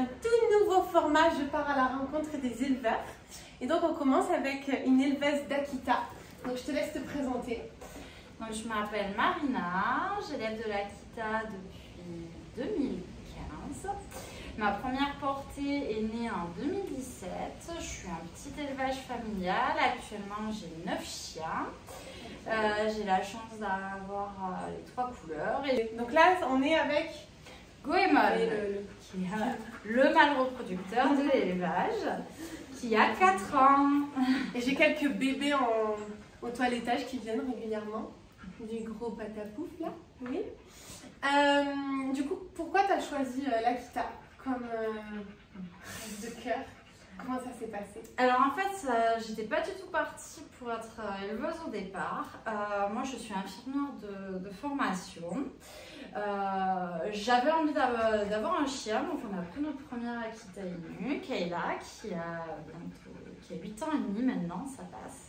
un tout nouveau format. Je pars à la rencontre des éleveurs. Et donc on commence avec une éleveuse d'Akita. Donc je te laisse te présenter. Donc, je m'appelle Marina, j'élève de l'Akita depuis 2015. Ma première portée est née en 2017. Je suis un petit élevage familial. Actuellement, j'ai 9 chiens. J'ai la chance d'avoir les 3 couleurs. Et donc là, on est avec Goemon, qui est le mâle reproducteur de l'élevage, qui a 4 ans. Et j'ai quelques bébés au toilettage qui viennent régulièrement. Du gros patapouf là. Oui. Du coup, pourquoi tu as choisi l'Akita comme race de cœur? Comment ça s'est passé? Alors en fait, j'étais pas du tout partie pour être éleveuse au départ. Moi, je suis infirmière de formation. J'avais envie d'avoir un chien, donc on a pris notre première Akita Inu, Kayla, qui a 8 ans et demi maintenant, ça passe.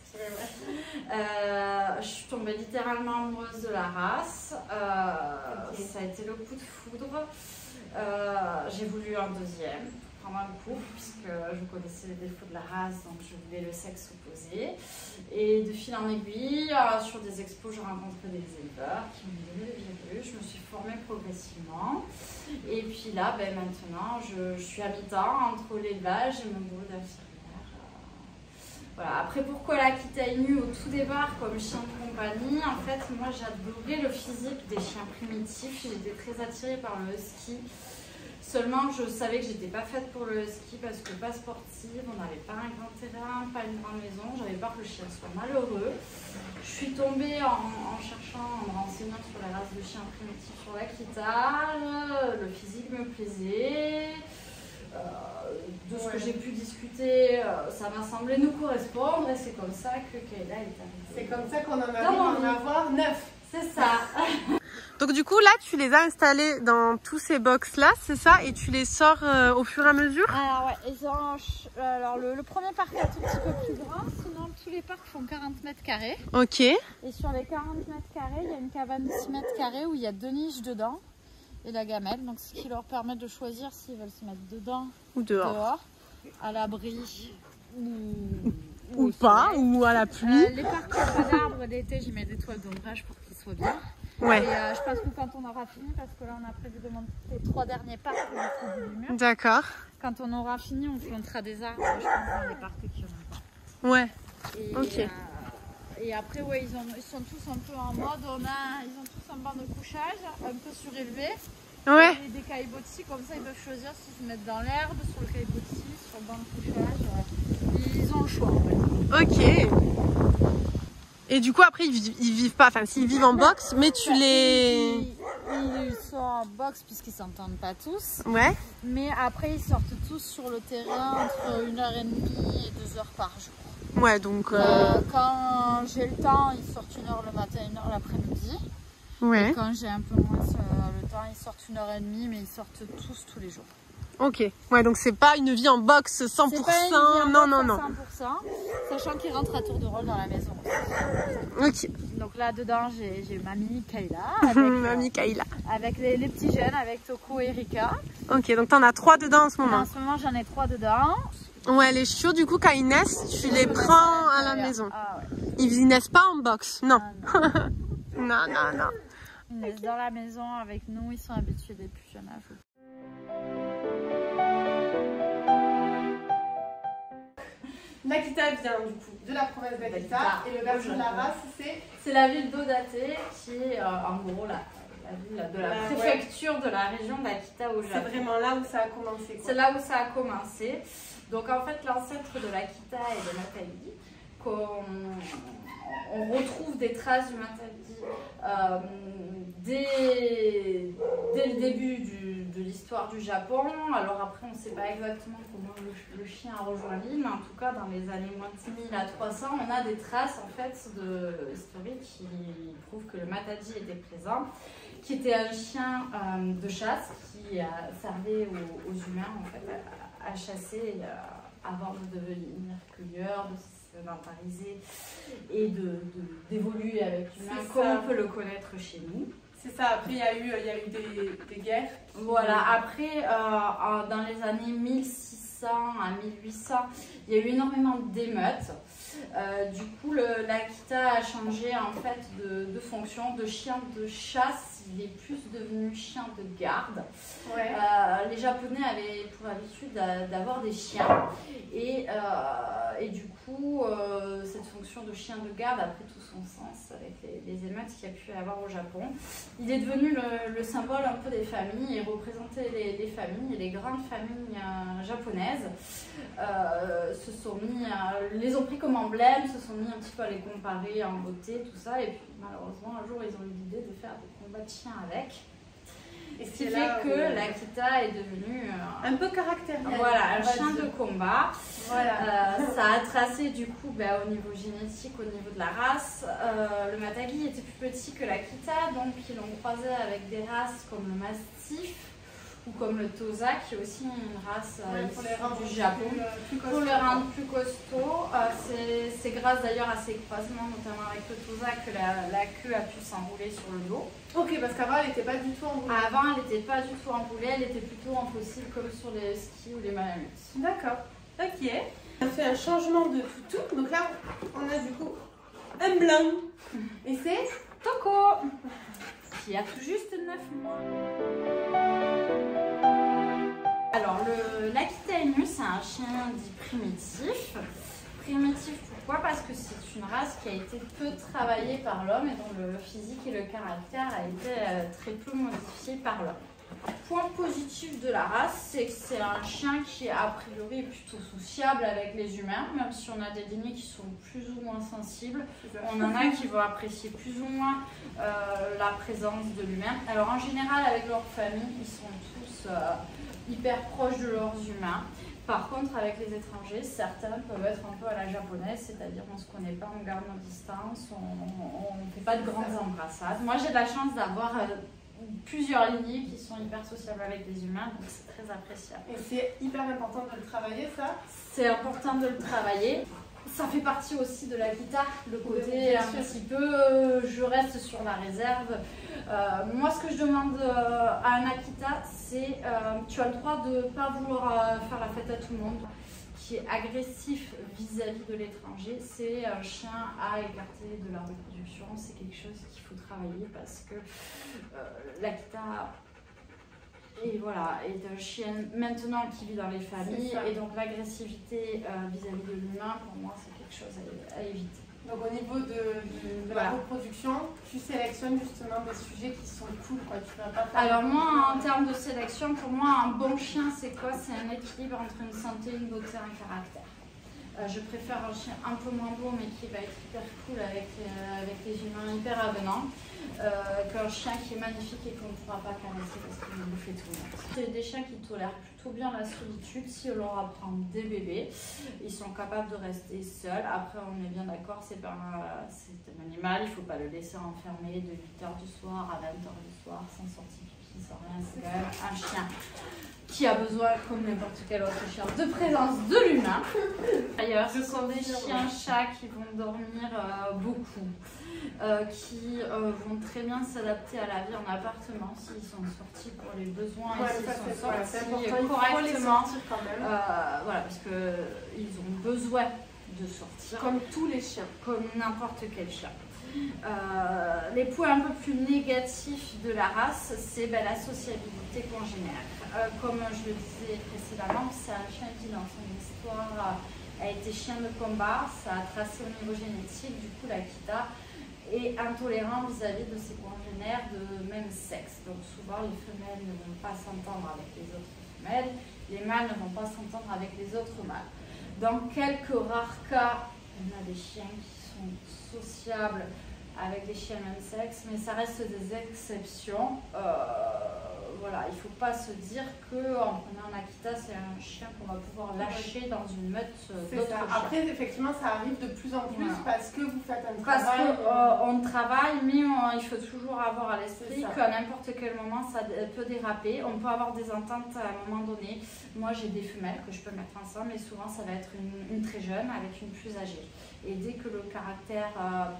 Je suis tombée littéralement amoureuse de la race. Ça a été le coup de foudre. J'ai voulu un deuxième pour prendre un coup, puisque je connaissais les défauts de la race, donc je voulais le sexe opposé. Et de fil en aiguille, sur des expos, j'ai rencontré des éleveurs qui m'ont donné le virus. Je me suis formée progressivement. Et puis là, maintenant, je suis à mi-temps entre l'élevage et mon boulot d'infirmière. Voilà. Après, pourquoi l'Akita Inu au tout départ comme chien de compagnie? En fait, moi j'adorais le physique des chiens primitifs. J'étais très attirée par le husky. Seulement, je savais que j'étais pas faite pour le husky parce que pas sportive, on n'avait pas un grand terrain, pas une grande maison. J'avais peur que le chien soit malheureux. Je suis tombée en cherchant, en me renseignant sur les races de chiens primitifs sur l'Akita. Le physique me plaisait. De ce que j'ai pu discuter, ça m'a semblé nous correspondre et c'est comme ça que Kayla est arrivée. C'est comme ça qu'on en a envie d'en avoir 9. C'est ça. Donc du coup là tu les as installés dans tous ces box là, c'est ça? Et tu les sors au fur et à mesure? Alors ouais, alors le premier parc est un tout petit peu plus grand, sinon tous les parcs font 40 mètres carrés. Ok. Et sur les 40 mètres carrés, il y a une cabane de 6 mètres carrés où il y a 2 niches dedans. Et la gamelle, donc ce qui leur permet de choisir s'ils veulent se mettre dedans ou dehors, à l'abri ou pas, ou à la pluie. Les parcs qui n'ont pas d'arbres l'été, j'y mets des toiles d'ombrage pour qu'ils soient bien. Ouais. Et je pense que quand on aura fini, parce que là on a prévu de monter les 3 derniers parcs au bout du mur. D'accord. Quand on aura fini, on plantera des arbres, je pense, dans les parcs qui n'en ont pas. Ouais. Et, ok. Et après, ouais, ils sont tous un peu en mode, ils ont tous un banc de couchage, un peu surélevé. Ouais. Et des caillebotis, comme ça ils peuvent choisir s'ils se mettent dans l'herbe, sur le caillebotis, sur le banc de couchage. Ils ont le choix en fait. Ok. Et du coup après ils vivent pas, enfin s'ils vivent en box, mais tu les... Ils sont en box puisqu'ils s'entendent pas tous. Ouais. Mais après ils sortent tous sur le terrain entre 1h30 et 2 heures par jour. Ouais, donc... Quand j'ai le temps, ils sortent 1 heure le matin, 1 heure l'après-midi. Ouais. Et quand j'ai un peu moins le temps, ils sortent 1h30, mais ils sortent tous les jours. Ok. Ouais, donc c'est pas une vie en box 100%. C'est pas une vie en non. box à 100%, sachant qu'ils rentrent à tour de rôle dans la maison. Ok. Donc là dedans, j'ai mamie Kayla. Avec, mamie Kayla. Avec les petits jeunes, avec Toko et Rika. Ok, donc t'en as 3 dedans en ce moment. En ce moment, j'en ai 3 dedans. Ouais, les chiots, du coup, quand ils naissent, tu les prends à la maison. Ah, ouais. Ils naissent pas en box, non. Non. Ils naissent dans la maison avec nous, ils sont habitués des plus jeunes âge. L'Akita vient du coup de la province d'Akita et le berger de la race c'est la ville d'Odate qui est en gros la ville de la préfecture de la région d'Akita au Japon. C'est vraiment là où ça a commencé. C'est là où ça a commencé. Donc en fait l'ancêtre de l'Akita et de Matagi, on retrouve des traces du Matagi dès le début de l'histoire du Japon. Alors après on ne sait pas exactement comment le chien a rejoint l'île, mais en tout cas dans les années moins de 1000 à 300 on a des traces en fait historiques qui prouvent que le Matagi était présent, qui était un chien de chasse qui servait aux humains en fait, à chasser avant de devenir cueilleur, de se sédentariser et d'évoluer avec l'humain comme on peut le connaître chez nous. C'est ça, après il y a eu des guerres. Voilà, après, dans les années 1600 à 1800, il y a eu énormément d'émeutes. Du coup, l'Akita a changé en fait de fonction. De chien de chasse, il est plus devenu chien de garde. Ouais. Les Japonais avaient pour habitude d'avoir des chiens. Et du coup, cette fonction de chien de garde a pris tout son sens avec les émeutes qu'il y a pu y avoir au Japon. Il est devenu le symbole un peu des familles et représentait les familles, et les grandes familles japonaises se sont mis, les ont pris comme emblème, se sont mis un petit peu à les comparer en beauté, tout ça. Et puis malheureusement, un jour, ils ont eu l'idée de faire des combats de chiens avec. Et ce qui fait que l'Akita est devenu un peu caractériel. Voilà, un chien de combat. Voilà. Ça a tracé du coup au niveau génétique, au niveau de la race. Le Matagi était plus petit que l'Akita, donc ils l'ont croisé avec des races comme le Mastiff ou comme le Tosa, qui est aussi une race du Japon. Pour le rendre plus costaud, c'est grâce d'ailleurs à ces croisements, notamment avec le Tosa, que la queue a pu s'enrouler sur le dos. Ok, parce qu'avant elle n'était pas du tout enroulée. Avant, elle n'était pas du tout enroulée, elle était plutôt en fossile comme sur les skis ou les malamutes. D'accord, ok. On a fait un changement de toutou, donc là on a du coup un blanc. Et c'est Toko, qui a tout juste 9 mois. Alors, l'Akita Inu, c'est un chien dit primitif. Primitif, pourquoi? Parce que c'est une race qui a été peu travaillée par l'homme et dont le physique et le caractère a été très peu modifié par l'homme. Point positif de la race, c'est que c'est un chien qui a priori est plutôt sociable avec les humains, même si on a des lignées qui sont plus ou moins sensibles. On en a qui vont apprécier plus ou moins la présence de l'humain. Alors en général, avec leur famille, ils sont tous hyper proches de leurs humains. Par contre, avec les étrangers, certains peuvent être un peu à la japonaise, c'est-à-dire on ne se connaît pas, on garde nos distances, on ne fait pas de grandes embrassades. Moi, j'ai de la chance d'avoir plusieurs lignées qui sont hyper sociables avec les humains, donc c'est très appréciable. Et c'est hyper important de le travailler, ça? C'est important de le travailler. Ça fait partie aussi de la guitare, le côté un petit peu je reste sur la réserve. Moi, ce que je demande à un Akita, c'est tu as le droit de ne pas vouloir faire la fête à tout le monde, qui est agressif vis-à-vis de l'étranger. C'est un chien à écarter de la reproduction. C'est quelque chose qu'il faut travailler parce que l'Akita est un chien maintenant qui vit dans les familles, et donc l'agressivité vis-à-vis de l'humain, pour moi, c'est quelque chose à éviter. Donc au niveau de la reproduction, tu sélectionnes justement des sujets qui sont cool, quoi. Tu vas pas faire. Alors moi, en termes de sélection, pour moi, un bon chien, c'est quoi? C'est un équilibre entre une santé, une beauté et un caractère. Je préfère un chien un peu moins beau, mais qui va être hyper cool avec les humains, hyper avenants, qu'un chien qui est magnifique et qu'on ne pourra pas caresser parce qu'il va bouffer tout le monde. C'est des chiens qui tolèrent plutôt bien la solitude. Si on leur apprend des bébés, ils sont capables de rester seuls. Après, on est bien d'accord, c'est un animal, il ne faut pas le laisser enfermé de 8h du soir à 20h du soir, sans sortie pipi, sans rien. C'est quand même un chien qui a besoin, comme n'importe quel autre chien, de présence de l'humain. D'ailleurs, ce sont des chiens-chats qui vont dormir beaucoup, qui vont très bien s'adapter à la vie en appartement s'ils sont sortis pour les besoins et s'ils sont sortis correctement. Voilà, parce qu'ils ont besoin de sortir. Comme tous les chiens. Comme n'importe quel chien. Les points un peu plus négatifs de la race, c'est la sociabilité congénère. Comme je le disais précédemment, c'est un chien qui dans son histoire a été chien de combat, ça a tracé au niveau génétique, du coup l'Akita est intolérant vis-à-vis de ses congénères de même sexe. Donc souvent les femelles ne vont pas s'entendre avec les autres femelles, les mâles ne vont pas s'entendre avec les autres mâles. Dans quelques rares cas, on a des chiens qui sont sociables avec des chiens même sexe, mais ça reste des exceptions. Voilà, il ne faut pas se dire qu'en prenant un Akita, c'est un chien qu'on va pouvoir lâcher dans une meute d'autres chiens. Après, effectivement, ça arrive de plus en plus parce que vous faites un travail. Parce qu'on travaille, mais il faut toujours avoir à l'esprit qu'à n'importe quel moment, ça peut déraper. On peut avoir des ententes à un moment donné. Moi, j'ai des femelles que je peux mettre ensemble, mais souvent, ça va être une très jeune avec une plus âgée. Et dès que le caractère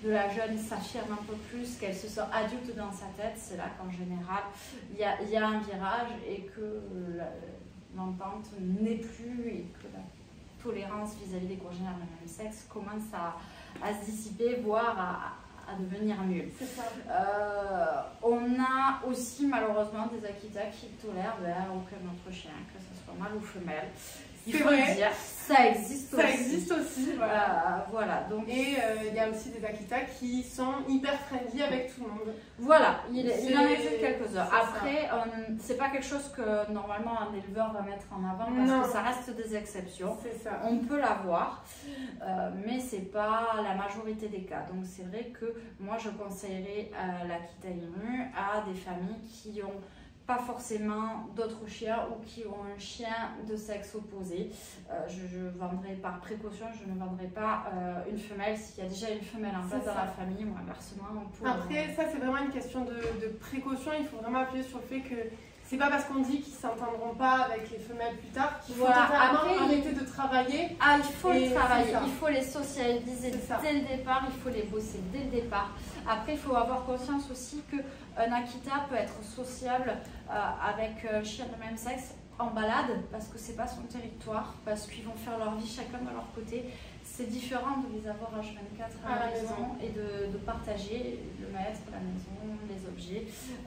la jeune s'affirme un peu plus, qu'elle se sent adulte dans sa tête, c'est là qu'en général il y a un virage et que l'entente n'est plus et que la tolérance vis-à-vis des congénères de même sexe commence à se dissiper, voire à devenir nulle. C'est ça. On a aussi malheureusement des Akita qui tolèrent aucun autre chien, que ce soit mâle ou femelle. Il faut le dire, ça existe aussi. Ça existe aussi, voilà. Voilà, donc... Et il y a aussi des Akita qui sont hyper friendly avec tout le monde. Voilà, il en existe quelques-uns. Après, c'est pas quelque chose que normalement un éleveur va mettre en avant parce que ça reste des exceptions. C'est ça. On peut l'avoir, mais c'est pas la majorité des cas. Donc c'est vrai que moi je conseillerais l'Akita Inu à des familles qui ont pas forcément d'autres chiens ou qui ont un chien de sexe opposé. Je vendrai par précaution, je ne vendrai pas une femelle s'il y a déjà une femelle en place dans la famille ou inversement. Après, ça c'est vraiment une question de précaution. Il faut vraiment appuyer sur le fait que c'est pas parce qu'on dit qu'ils s'entendront pas avec les femelles plus tard qu'il faut totalement arrêter de travailler. Ah, il faut les travailler, il faut les socialiser dès le départ, il faut les bosser dès le départ. Après, il faut avoir conscience aussi qu'un Akita peut être sociable avec un chien de même sexe en balade, parce que c'est pas son territoire, parce qu'ils vont faire leur vie chacun de leur côté. C'est différent de les avoir H24 à la maison et de partager le maître, la maison, les objets.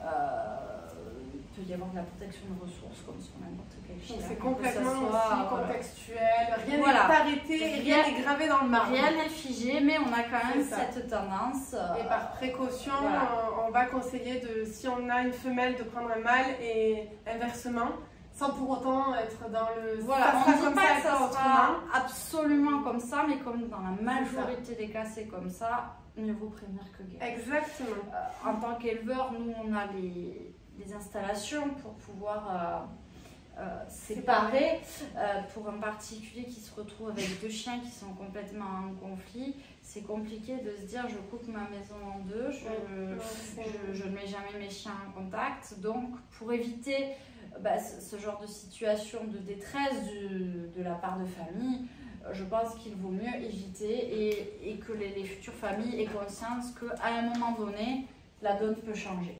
Il peut y avoir de la protection de ressources comme sur n'importe quel chien. C'est complètement aussi contextuel, rien n'est arrêté, rien n'est gravé dans le marbre. Rien n'est figé, mais on a quand même cette tendance. Et par précaution, on va conseiller si on a une femelle de prendre un mâle et inversement, sans pour autant être dans le... Voilà, on ne dit pas que ça sera absolument comme ça, mais comme dans la majorité des cas c'est comme ça, mieux vaut prévenir que guérir. Exactement. En tant qu'éleveur, nous on a les installations pour pouvoir séparer. Pour un particulier qui se retrouve avec deux chiens qui sont complètement en conflit, c'est compliqué de se dire je coupe ma maison en deux, je ne mets jamais mes chiens en contact. Donc pour éviter ce genre de situation de détresse de la part de famille, je pense qu'il vaut mieux éviter et que les futures familles aient conscience qu'à un moment donné, la donne peut changer.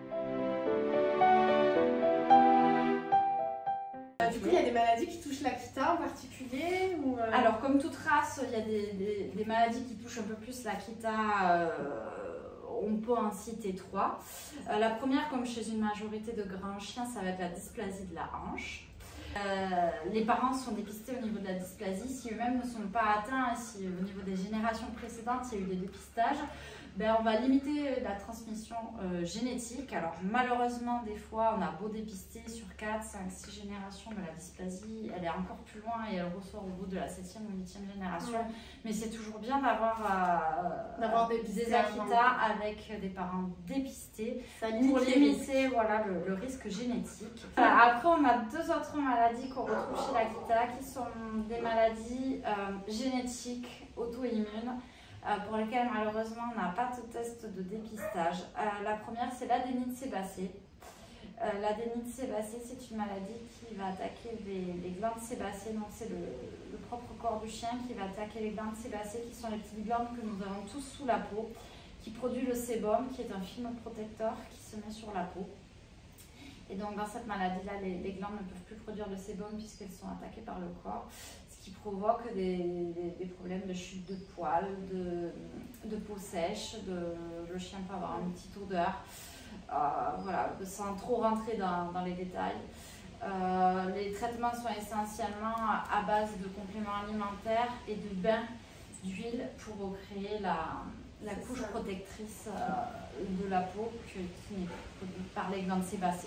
Du coup, il y a des maladies qui touchent l'Akita en particulier ou Alors, comme toute race, il y a des maladies qui touchent un peu plus l'Akita. On peut en citer trois. La première, comme chez une majorité de grands chiens, ça va être la dysplasie de la hanche. Les parents sont dépistés au niveau de la dysplasie. Si eux-mêmes ne sont pas atteints, si au niveau des générations précédentes, il y a eu des dépistages, on va limiter la transmission génétique. Alors malheureusement, des fois, on a beau dépister sur 4, 5, 6 générations, mais la dysplasie, elle est encore plus loin et elle ressort au bout de la 7e ou 8e génération. Ouais. Mais c'est toujours bien d'avoir des Akita avec des parents dépistés pour limiter le risque génétique. Après, on a deux autres maladies qu'on retrouve chez l'Akita qui sont des maladies génétiques auto-immunes. Pour lesquelles malheureusement on n'a pas de test de dépistage. La première, c'est l'adénite sébacée. L'adénite sébacée, c'est une maladie qui va attaquer les glandes sébacées. Donc c'est le propre corps du chien qui va attaquer les glandes sébacées, qui sont les petites glandes que nous avons tous sous la peau, qui produit le sébum, qui est un film protecteur qui se met sur la peau. Et donc dans cette maladie-là, les glandes ne peuvent plus produire le sébum puisqu'elles sont attaquées par le corps, ce qui provoque des problèmes de chute de poils, de peau sèche, le chien peut avoir une petite odeur, sans trop rentrer dans les détails. Les traitements sont essentiellement à base de compléments alimentaires et de bains d'huile pour recréer la couche protectrice de la peau qui n'est produite par les glandes sébacées.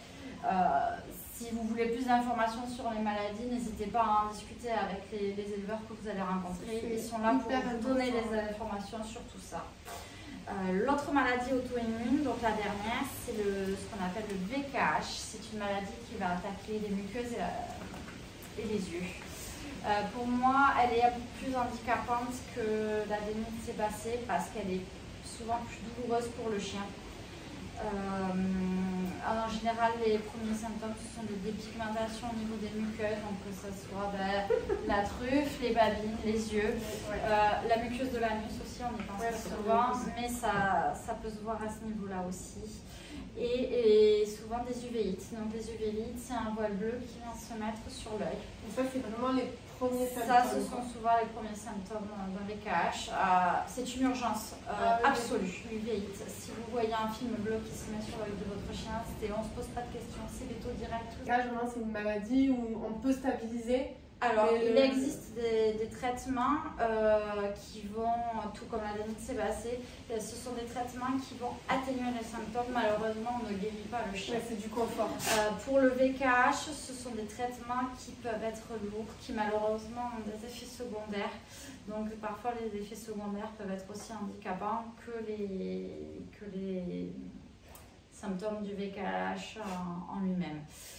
Si vous voulez plus d'informations sur les maladies, n'hésitez pas à en discuter avec les éleveurs que vous allez rencontrer. Ils sont là pour vous donner les informations sur tout ça. L'autre maladie auto-immune, donc la dernière, c'est ce qu'on appelle le VKH. C'est une maladie qui va attaquer les muqueuses et les yeux. Pour moi, elle est un peu plus handicapante que l'adénite sébacée parce qu'elle est souvent plus douloureuse pour le chien. En général, les premiers symptômes, ce sont des dépigmentations au niveau des muqueuses, donc que ce soit la truffe, les babines, les yeux. La muqueuse de l'anus aussi, on y pense pas souvent, mais ça peut se voir à ce niveau-là aussi. Et souvent des uvéites. Donc les uvéites, c'est un voile bleu qui vient se mettre sur l'œil. Ça, c'est vraiment les premiers symptômes. Ça, ce sont souvent les premiers symptômes d'un VKH. C'est une urgence absolue, l'uvéite. Si vous voyez un film bleu qui se met sur l'œil de votre chien, on ne se pose pas de questions, c'est béto direct. Là, vraiment, c'est une maladie où on peut stabiliser. Alors, il existe des traitements qui vont, tout comme la dernière sébacée, ce sont des traitements qui vont atténuer les symptômes. Malheureusement, on ne guérit pas le chien. C'est du confort. Pour le VKH, ce sont des traitements qui peuvent être lourds, qui malheureusement ont des effets secondaires. Donc, parfois, les effets secondaires peuvent être aussi handicapants que les symptômes du VKH en lui-même.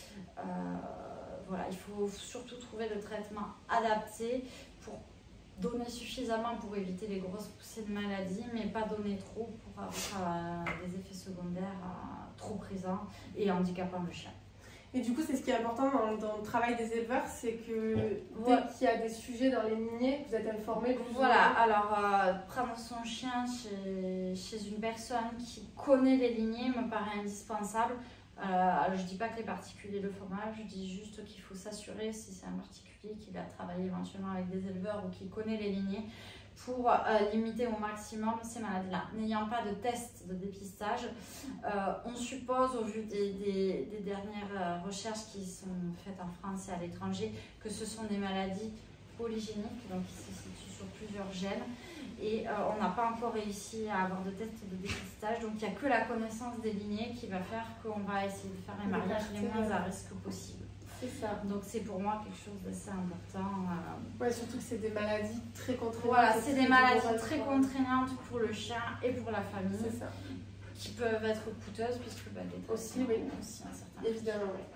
Voilà, il faut surtout trouver le traitement adapté pour donner suffisamment pour éviter les grosses poussées de maladie, mais pas donner trop pour avoir des effets secondaires trop présents et handicapant le chien. Et du coup, c'est ce qui est important dans le travail des éleveurs, c'est que dès qu'il y a des sujets dans les lignées, vous êtes informés. Voilà, alors prendre son chien chez une personne qui connaît les lignées me paraît indispensable. Je ne dis pas que les particuliers le font mal, je dis juste qu'il faut s'assurer, si c'est un particulier qu'il a travaillé éventuellement avec des éleveurs ou qui connaît les lignées, pour limiter au maximum ces maladies-là. N'ayant pas de test de dépistage, on suppose, au vu des dernières recherches qui sont faites en France et à l'étranger, que ce sont des maladies polygéniques, donc qui se situent sur plusieurs gènes. Et on n'a pas encore réussi à avoir de tests de dépistage, donc il n'y a que la connaissance des lignées qui va faire qu'on va essayer de faire les mariages les moins à risque possible. C'est ça. Donc c'est pour moi quelque chose d'assez important. Ouais, surtout que c'est des maladies très contraignantes. Voilà, c'est des maladies très contraignantes pour le chien et pour la famille. C'est ça. Qui peuvent être coûteuses puisque les aussi, oui. Aussi un certain évidemment, oui.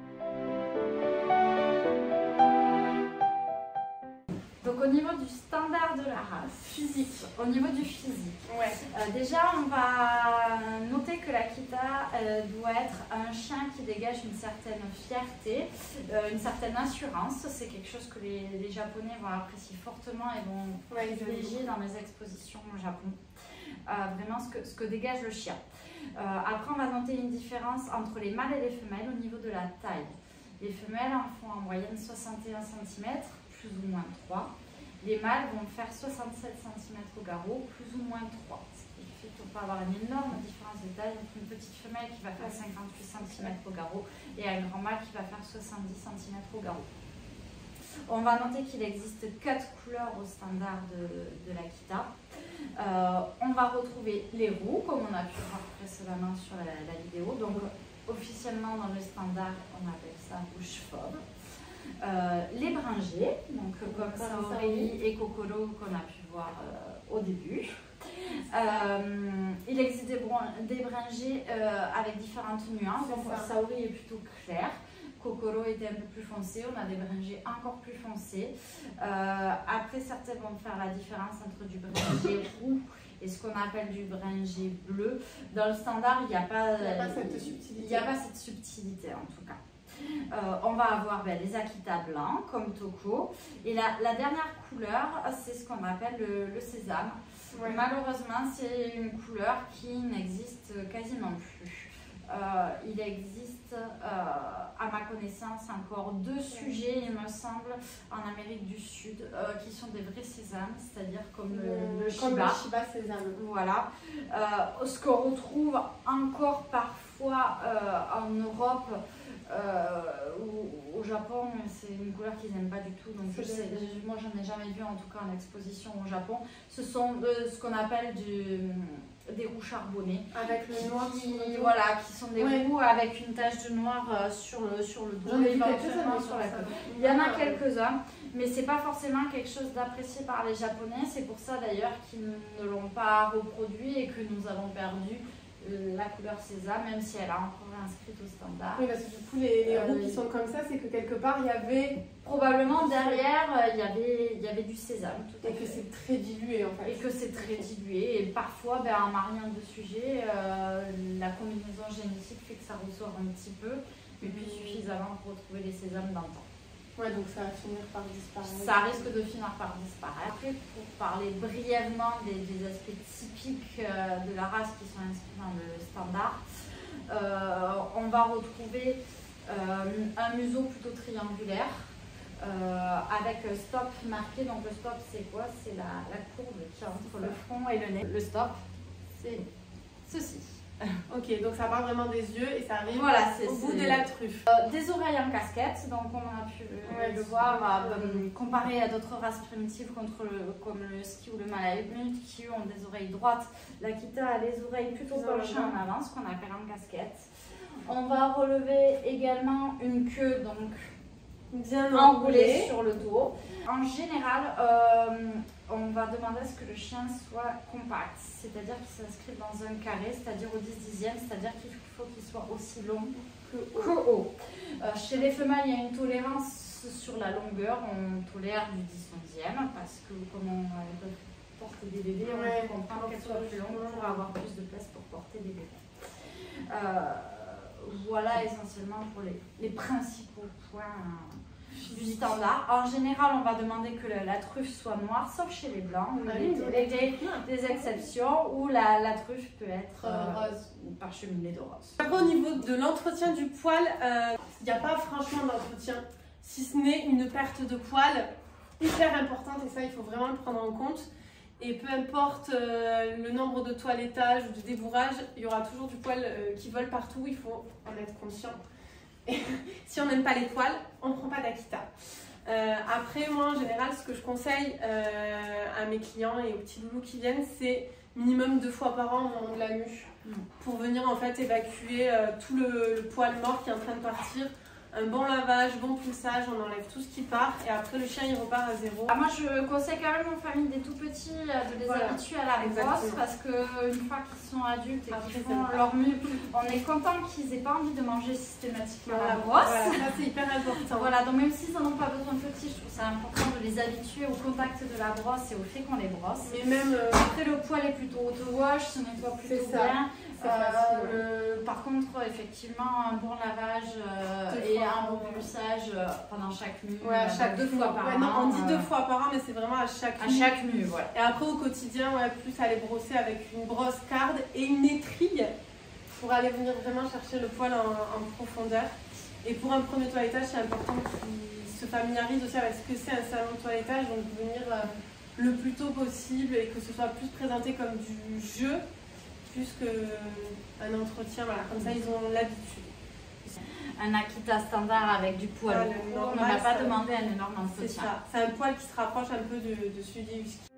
Donc au niveau du standard de la race, physique, au niveau du physique, déjà on va noter que l'Akita doit être un chien qui dégage une certaine fierté, une certaine assurance. C'est quelque chose que les Japonais vont apprécier fortement et vont privilégier dans les expositions au Japon. Vraiment ce que dégage le chien. Après on va noter une différence entre les mâles et les femelles au niveau de la taille. Les femelles en font en moyenne 61 cm, plus ou moins 3. Les mâles vont faire 67 cm au garrot, plus ou moins 3. Ce qui fait qu'on peut avoir une énorme différence de taille entre une petite femelle qui va faire 58 cm au garrot et un grand mâle qui va faire 70 cm au garrot. On va noter qu'il existe 4 couleurs au standard de l'Akita. On va retrouver les roux, comme on a pu voir précédemment sur la vidéo. Donc, officiellement dans le standard, on appelle ça rouge fauve. Les bringés, donc comme Saori et Kokoro qu'on a pu voir au début. Il existe des bringés avec différentes nuances. Donc, Saori est plutôt clair. Kokoro était un peu plus foncé, on a des bringés encore plus foncés. Après, certains vont faire la différence entre du bringé roux et ce qu'on appelle du bringé bleu. Dans le standard, il n'y a pas cette subtilité en tout cas. On va avoir les Akita blancs comme Toko. Et la dernière couleur, c'est ce qu'on appelle le sésame. Ouais. Malheureusement, c'est une couleur qui n'existe quasiment plus. Il existe, à ma connaissance, encore 2 sujets, il me semble, en Amérique du Sud, qui sont des vrais sésames, c'est-à-dire comme le Shiba. Comme le Shiba sésame. Voilà. Ce qu'on retrouve encore parfois en Europe, au Japon, c'est une couleur qu'ils n'aiment pas du tout. Donc moi, j'en ai jamais vu, en tout cas en exposition au Japon. Ce sont ce qu'on appelle des roux charbonnés. Avec le noir qui sont des roux avec une tache de noir sur le dos et éventuellement sur la queue. Il y en a quelques-uns, mais c'est pas forcément quelque chose d'apprécié par les Japonais. C'est pour ça d'ailleurs qu'ils ne l'ont pas reproduit et que nous avons perdu la couleur sésame, même si elle est encore inscrite au standard. Oui, parce que du coup, les roues qui sont comme ça, c'est que quelque part, il y avait... Probablement derrière, il y avait du sésame. Et que c'est très dilué en fait. Et que c'est très dilué. Et parfois, en mariant deux sujets, la combinaison génétique fait que ça ressort un petit peu, mais puis suffisamment pour retrouver les sésames dans le temps. Ouais, donc ça va finir par disparaître. Ça risque de finir par disparaître. Après, pour parler brièvement des aspects typiques de la race qui sont inscrits dans le standard, on va retrouver un museau plutôt triangulaire avec stop marqué. Donc le stop, c'est quoi? C'est la courbe qui est entre le front et le nez. Le stop, c'est ceci. Ok, donc ça part vraiment des yeux et ça arrive au bout de la truffe. Des oreilles en casquette, donc on a pu le voir, comparé à d'autres races primitives comme le ski ou le malamute qui eux ont des oreilles droites. L'Akita a les oreilles plutôt penchées en avant, ce qu'on appelle en casquette. On va relever également une queue donc bien enroulée sur le dos. En général, on va demander à ce que le chien soit compact, c'est-à-dire qu'il s'inscrive dans un carré, c'est-à-dire au 10/10e, c'est-à-dire qu'il faut qu'il soit aussi long que haut. Chez les femelles, il y a une tolérance sur la longueur, on tolère du 10/11e parce que comme elles peuvent porter des bébés, on peut comprendre qu'elles soient plus longues pour avoir plus de place pour porter des bébés. Voilà essentiellement pour les principaux points du standard. En général, on va demander que la truffe soit noire, sauf chez les blancs, où il y a des exceptions où la truffe peut être rose, parcheminée de rose. Après, au niveau de l'entretien du poil, il n'y a pas franchement d'entretien, si ce n'est une perte de poil hyper importante, et ça, il faut vraiment le prendre en compte. Et peu importe le nombre de toilettages ou de débourrage, il y aura toujours du poil qui vole partout, il faut en être conscient. Et si on n'aime pas les poils, on ne prend pas d'Akita. Après, moi en général, ce que je conseille à mes clients et aux petits loulous qui viennent, c'est minimum 2 fois par an au moment de la mue, pour venir en fait évacuer tout le poil mort qui est en train de partir. Un bon lavage, bon poussage, on enlève tout ce qui part et après le chien il repart à zéro. Moi je conseille quand même aux familles des tout petits de les habituer à la brosse parce qu'une fois qu'ils sont adultes et qu'ils font leur mue, on est content qu'ils n'aient pas envie de manger systématiquement la brosse. Voilà, ça c'est hyper important. Voilà, donc même s'ils n'en ont pas besoin de petits, je trouve ça important de les habituer au contact de la brosse et au fait qu'on les brosse. Mais même après le poil est plutôt auto-wash, se nettoie plutôt bien. Par contre, effectivement, un bon lavage et un bon poussage pendant chaque mue. Ouais, chaque 2 fois par an. Non, on dit 2 fois par an, mais c'est vraiment à chaque mue. À chaque mue, voilà. Et après, au quotidien, plus aller brosser avec une brosse carde et une étrille pour aller venir vraiment chercher le poil en profondeur. Et pour un premier toilettage, c'est important qu'ils se familiarisent aussi avec ce que c'est un salon de toilettage, donc venir le plus tôt possible et que ce soit plus présenté comme du jeu plus qu'un entretien, voilà, comme ça ils ont l'habitude. Un Akita standard avec du poil on ne va pas demander un énorme entretien. C'est ça, c'est un poil qui se rapproche un peu de celui du husky.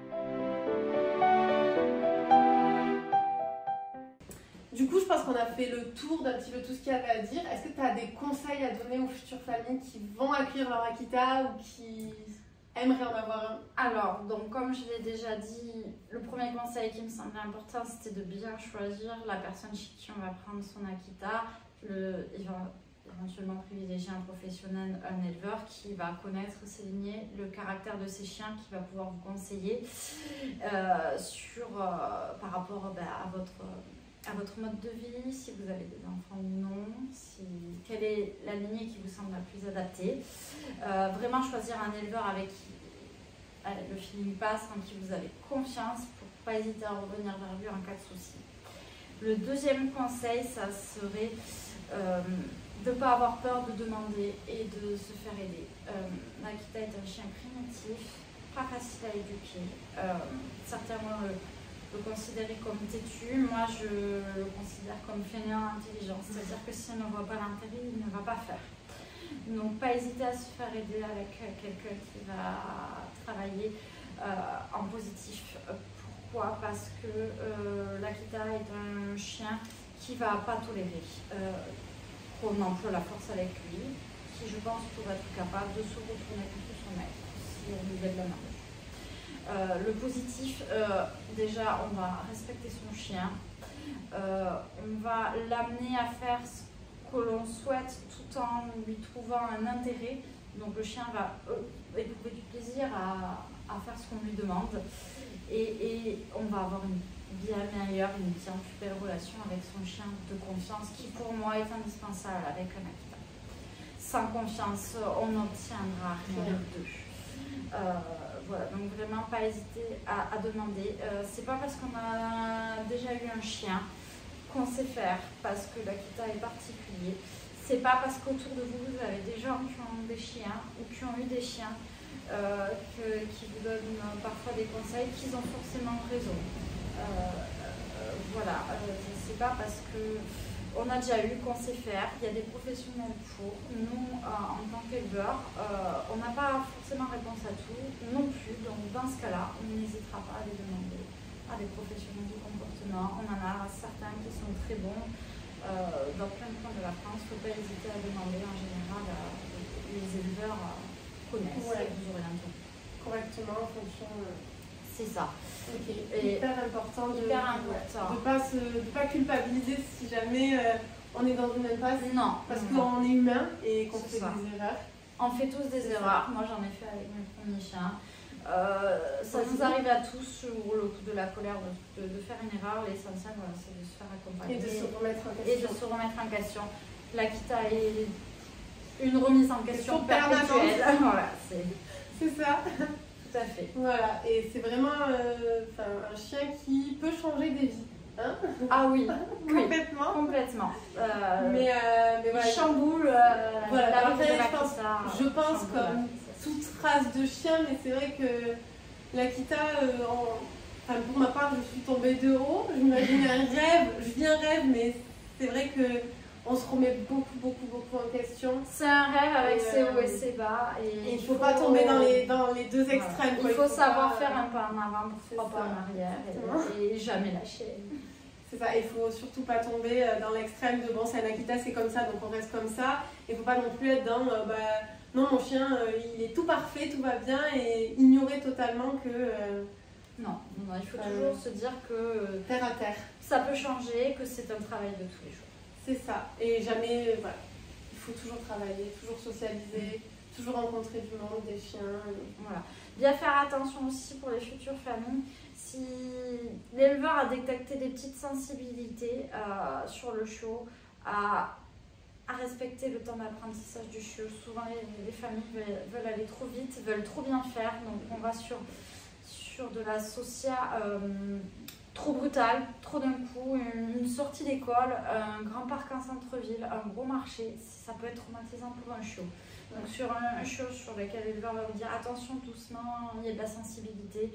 Du coup, je pense qu'on a fait le tour d'un petit peu tout ce qu'il y avait à dire. Est-ce que tu as des conseils à donner aux futures familles qui vont accueillir leur Akita ou qui aimeraient en avoir un? Alors, donc comme je l'ai déjà dit, le premier conseil qui me semblait important, c'était de bien choisir la personne chez qui on va prendre son Akita. Il va éventuellement privilégier un professionnel, un éleveur qui va connaître ses lignées, le caractère de ses chiens, qui va pouvoir vous conseiller par rapport à votre mode de vie, si vous avez des enfants ou non, quelle est la lignée qui vous semble la plus adaptée. Vraiment choisir un éleveur avec qui le feeling passe, en qui vous avez confiance pour ne pas hésiter à revenir vers lui en cas de souci. Le deuxième conseil, ça serait de ne pas avoir peur de demander et de se faire aider. L'Akita est un chien primitif, pas facile à éduquer. Certains vont le considérer comme têtu, moi je le considère comme fainéant intelligent, c'est-à-dire que si on ne voit pas l'intérêt, il ne va pas faire. Donc pas hésiter à se faire aider avec quelqu'un qui va travailler en positif. Pourquoi? Parce que l'Akita est un chien qui ne va pas tolérer qu'on emploie la force avec lui, qui je pense pourrait être capable de se retourner contre son maître si on lui lève la main. Le positif, déjà on va respecter son chien, On va l'amener à faire ce que l'on souhaite tout en lui trouvant un intérêt. Donc le chien va éprouver du plaisir à faire ce qu'on lui demande et on va avoir une bien meilleure, une bien plus belle relation avec son chien de confiance qui pour moi est indispensable avec un Akita. Sans confiance, on n'obtiendra rien d'eux. Voilà, donc vraiment pas hésiter à demander. C'est pas parce qu'on a déjà eu un chien qu'on sait faire, parce que l'Akita est particulier. C'est pas parce qu'autour de vous, vous avez des gens qui ont des chiens ou qui ont eu des chiens qui vous donnent parfois des conseils qu'ils ont forcément raison. Voilà, c'est pas parce qu'on a déjà eu qu'on sait faire. Il y a des professionnels pour. Nous, en tant qu'éleveurs, on n'a pas forcément réponse à tout, non plus. Donc dans ce cas-là, on n'hésitera pas à les demander à des professionnels du comportement. On en a certains qui sont très bons. Dans plein de coins de la France, il ne faut pas hésiter à demander. En général, les éleveurs connaissent, vous orientent correctement en fonction. C'est ça. Ok. Hyper important de ne pas culpabiliser si jamais on est dans une impasse. Non. Parce qu'on est humain et qu'on fait des erreurs. On fait tous des erreurs. Moi, j'en ai fait avec mes premiers chiens. Ça nous arrive à tous sur le coup de la colère de faire une erreur. L'essentiel, c'est de se faire accompagner et de se remettre en question. L'Akita est une remise en question perpétuelle. Voilà, c'est ça. Tout à fait. Voilà, et c'est vraiment un chien qui peut changer des vies. Hein? Ah oui, complètement. Complètement. Mais il chamboule voilà, la après, vie je pense comme toute race de chien, mais c'est vrai que l'Akita, pour ma part, je suis tombée de haut. J'imagine un rêve, je vis un rêve, mais c'est vrai que on se remet beaucoup en question. C'est un rêve avec ses hauts et ses bas. Et il ne faut pas tomber dans les deux extrêmes. Voilà. Il faut savoir faire un pas en avant pour 3 pas en arrière et jamais lâcher. C'est ça, il ne faut surtout pas tomber dans l'extrême de bon, c'est un Akita, c'est comme ça, donc on reste comme ça. Il ne faut pas non plus être dans non, mon chien, il est tout parfait, tout va bien, et ignorer totalement que. Non, il faut toujours se dire que. Terre à terre. Ça peut changer, que c'est un travail de tous les jours. C'est ça, et jamais. Voilà. Il faut toujours travailler, toujours socialiser, toujours rencontrer du monde, des chiens. Voilà. Bien faire attention aussi pour les futures familles. Si l'éleveur a détecté des petites sensibilités sur le chiot, à respecter le temps d'apprentissage du chiot. Souvent, les familles veulent aller trop vite, veulent trop bien faire. Donc, on va sur de la socia trop brutale, trop d'un coup, une sortie d'école, un grand parc en centre-ville, un gros marché. Ça peut être traumatisant pour un chiot. Donc, sur un chiot sur lequel l'éleveur va vous dire attention, doucement, il y a de la sensibilité.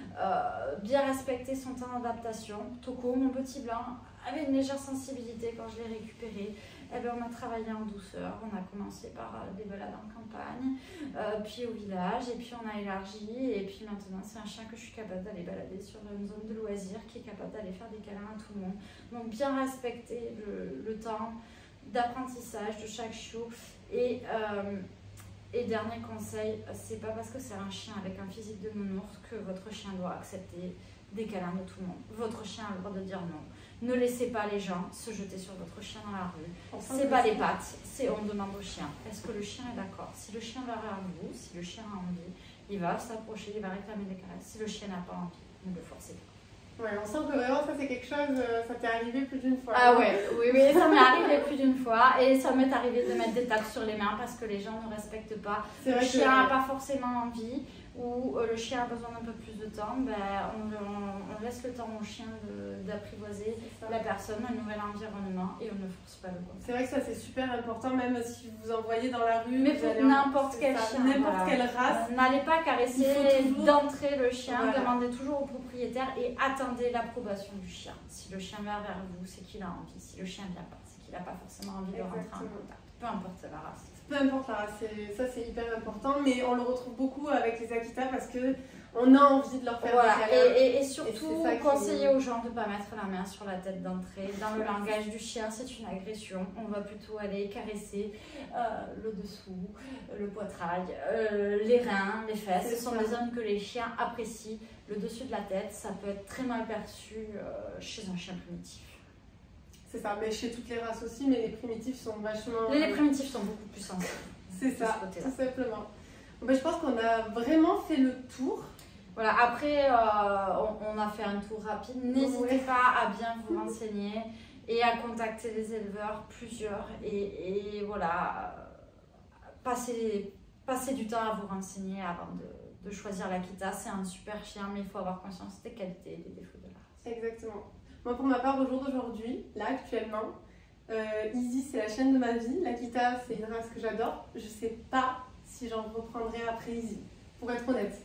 Bien respecter son temps d'adaptation. Toko, mon petit blanc, avait une légère sensibilité quand je l'ai récupéré. Eh bien, on a travaillé en douceur. On a commencé par des balades en campagne, puis au village, et puis on a élargi. Et puis maintenant, c'est un chien que je suis capable d'aller balader sur une zone de loisirs, qui est capable d'aller faire des câlins à tout le monde. Donc, bien respecter le temps d'apprentissage de chaque chiot. Et dernier conseil, c'est pas parce que c'est un chien avec un physique de nounours que votre chien doit accepter des câlins de tout le monde. Votre chien a le droit de dire non. Ne laissez pas les gens se jeter sur votre chien dans la rue. C'est pas les pattes, c'est on demande au chien. Est-ce que le chien est d'accord? Si le chien va vers vous, si le chien a envie, il va s'approcher, il va réclamer des caresses. Si le chien n'a pas envie, ne le forcez pas. Ouais, on sent que vraiment ça c'est quelque chose, ça t'est arrivé plus d'une fois. Ah ouais, oui, ça m'est arrivé plus d'une fois et ça m'est arrivé de mettre des tapes sur les mains parce que les gens ne respectent pas. Le chien n'a pas forcément envie ou le chien a besoin d'un peu plus de temps, on laisse le temps au chien d'apprivoiser la personne, un nouvel environnement et on ne force pas le contact. C'est vrai que ça c'est super important, même si vous envoyez dans la rue. Mais pour n'importe quel chien, n'importe quelle race. N'allez pas caresser d'entrer le chien, demandez toujours au propriétaire et attendez l'approbation du chien. Si le chien vient vers vous, c'est qu'il a envie. Si le chien ne vient pas, c'est qu'il n'a pas forcément envie de rentrer en contact. Peu importe la race. Peu importe la race, ça c'est hyper important, mais on le retrouve beaucoup avec les Akita parce qu'on a envie de leur faire des câlins. Et surtout, conseiller aux gens de ne pas mettre la main sur la tête d'entrée. Dans le langage du chien, c'est une agression. On va plutôt aller caresser le dessous, le poitrail, les reins, les fesses. Ce sont des zones que les chiens apprécient. Le dessus de la tête, ça peut être très mal perçu chez un chien primitif. C'est ça, mais chez toutes les races aussi, mais les primitifs sont vachement... Les primitifs sont beaucoup plus sensibles. C'est ça, tout simplement. Bon, ben, je pense qu'on a vraiment fait le tour. Voilà, après, on a fait un tour rapide. N'hésitez pas à bien vous renseigner et à contacter les éleveurs, plusieurs. Et voilà, passer du temps à vous renseigner avant de choisir l'Akita. C'est un super chien, mais il faut avoir conscience des qualités et des défauts de la race. Exactement. Moi, pour ma part, au jour d'aujourd'hui, là, actuellement, Easy, c'est la chienne de ma vie. L'Akita, c'est une race que j'adore. Je sais pas si j'en reprendrai après Easy, pour être honnête.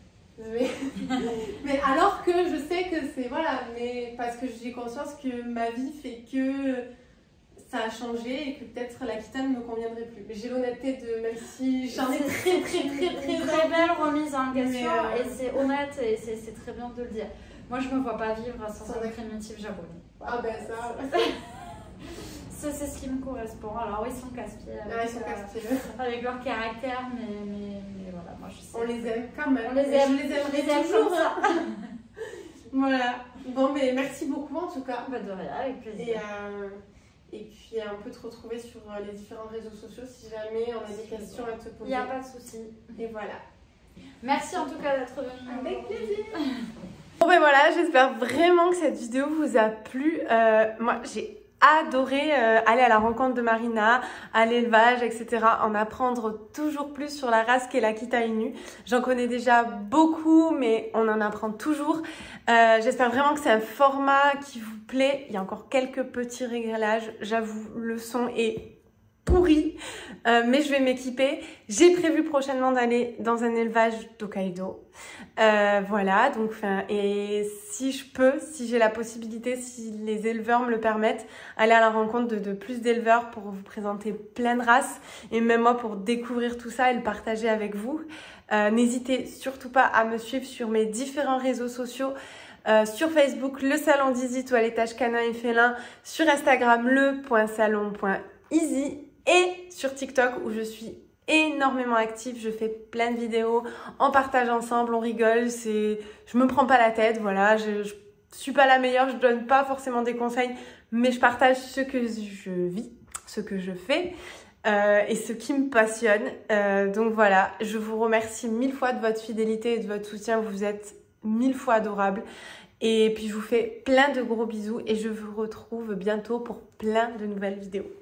Mais alors que je sais que c'est... Voilà, mais parce que j'ai conscience que ma vie fait que ça a changé et que peut-être l'Akita ne me conviendrait plus. Mais j'ai l'honnêteté de... Même si j'en ai très belle remise en question et c'est honnête et c'est très bien de le dire. Moi, je me vois pas vivre sans un primitif japonais. Ah ben ça... C'est ce qui me correspond. Alors, ils sont casse-pieds avec leur caractère, mais voilà, moi je sais. On les aime quand même. On les aime, je les aime toujours. Voilà. Bon, mais merci beaucoup en tout cas. Bah, de rien, avec plaisir. Et puis, on peut te retrouver sur les différents réseaux sociaux si jamais on a des questions à te poser. Il n'y a pas de souci. Et voilà. Merci en tout cas d'être venu. Avec plaisir. Bon, ben voilà, j'espère vraiment que cette vidéo vous a plu. Moi, j'ai adoré aller à la rencontre de Marina, à l'élevage, etc. En apprendre toujours plus sur la race qu'est l'Akita Inu. J'en connais déjà beaucoup, mais on en apprend toujours. J'espère vraiment que c'est un format qui vous plaît. Il y a encore quelques petits réglages. J'avoue, le son est pourri, mais je vais m'équiper. J'ai prévu prochainement d'aller dans un élevage d'Hokkaido. Voilà, donc et si je peux, si j'ai la possibilité, si les éleveurs me le permettent, aller à la rencontre de plus d'éleveurs pour vous présenter plein de races et même moi pour découvrir tout ça et le partager avec vous. N'hésitez surtout pas à me suivre sur mes différents réseaux sociaux. Sur Facebook, le salon d'Easy, toilettage canin et félin, sur Instagram, le.salon.easy et sur TikTok où je suis énormément active, je fais plein de vidéos, on partage ensemble, on rigole, je me prends pas la tête, voilà, je suis pas la meilleure, je donne pas forcément des conseils, mais je partage ce que je vis, ce que je fais et ce qui me passionne. Donc voilà, je vous remercie 1000 fois de votre fidélité et de votre soutien, vous êtes 1000 fois adorables. Et puis je vous fais plein de gros bisous et je vous retrouve bientôt pour plein de nouvelles vidéos.